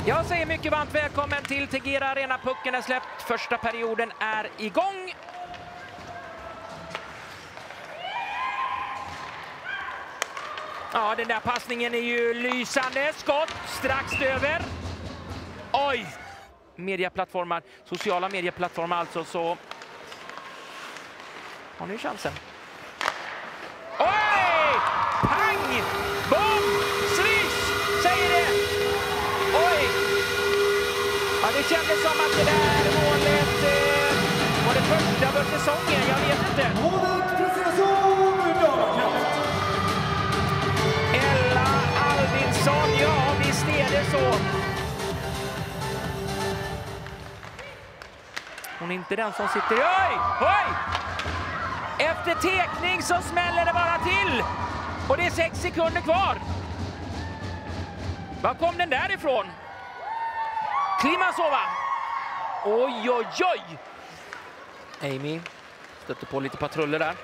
Jag säger mycket varmt välkommen till Tegera Arena. Pucken är släppt. Första perioden är igång. Ja, den där passningen är ju lysande. Skott strax över. Oj! Medieplattformar, sociala medieplattformar alltså, så har ni chansen. Oj! Pang! Bom! Swish! Säger det! Oj! Ja, det kändes som att det där målet var det första för säsongen, jag vet inte. Ella Alvinsson, ja visst är det så. Hon är inte den som sitter... Oj! Oj! Efter tekning så smäller det bara till. Och det är 6 sekunder kvar. Var kom den där ifrån? Klimasova. Oj, oj, oj. Amy stötte på lite patruller där.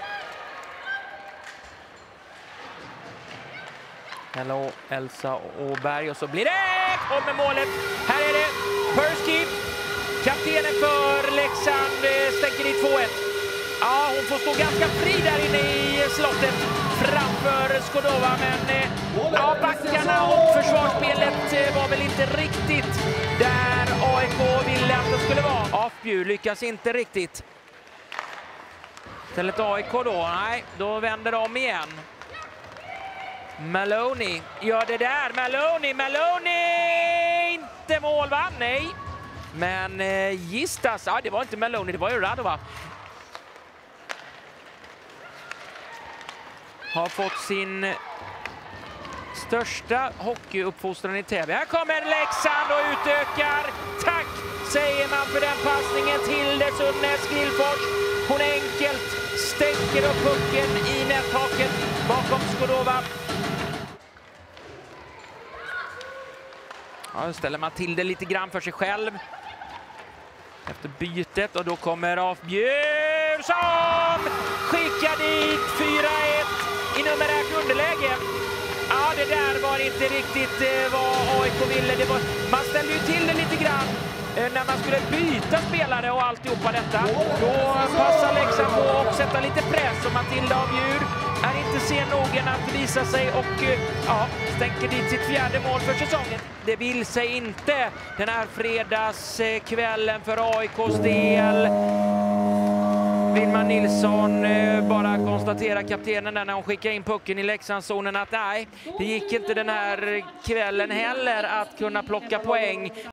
Hello, Elsa Åberg. Och så blir det... Kommer målet. Här är det Persky. Kaptenen för Leksand stänker dit 2-1. Ja, hon får stå ganska fri där inne i slottet framför Skodova, men ja, backarna och försvarsspelet var väl inte riktigt där AIK ville att det skulle vara. Afbjur lyckas inte riktigt. Istället AIK då, nej, då vänder de igen. Maloney gör det där, Maloney, inte mål va? Nej. Men Gistas, ja, det var inte Maloney, det var ju Radova. Har fått sin största hockeyuppfostran i Täby. Här kommer Leksand och utökar. Tack säger man för den passningen till det Sunnes Grillfors. Hon enkelt stänker upp pucken i nättaket bakom Skodova. Ja, då ställer man till det lite grann för sig själv efter bytet, och då kommer Afbjur som skickar dit 4-1 i numerärt underläge. Ja, det där var inte riktigt vad AIK ville. Man ställde ju till det lite grann när man skulle byta spelare och alltihopa detta. Då passar Leksand på att sätta lite press, och Matilda Afbjur är inte sen nog att visa sig och ja, stänker dit sitt 4:e mål för säsongen. Det vill sig inte den här fredagskvällen för AIKs del. Vilma Nilsson bara konstaterar, kaptenen där när hon skickar in pucken i Leksandszonen, att nej, det gick inte den här kvällen heller att kunna plocka poäng.